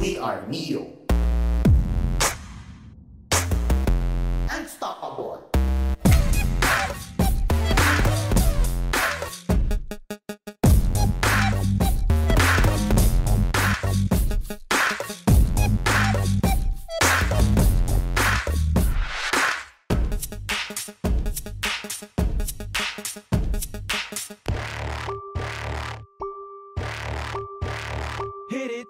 We are Neo. Unstoppable. Hit it.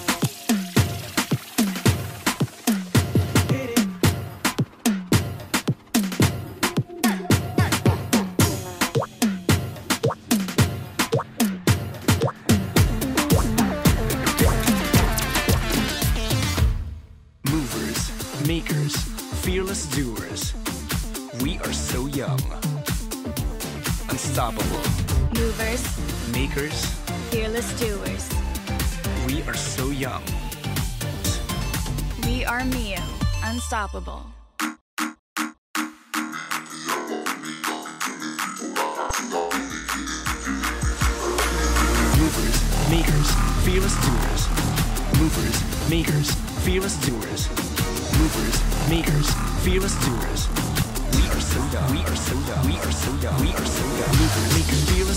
Movers, makers, fearless doers. We are so young. Unstoppable. Movers, Makers, fearless doers. we are so young. We are Mio, unstoppable. Movers, makers, fearless doers. Movers, makers, fearless doers. Movers, makers, fearless doers. We are so young. We are so young. We are so young. We are so young. Movers, makers, fearless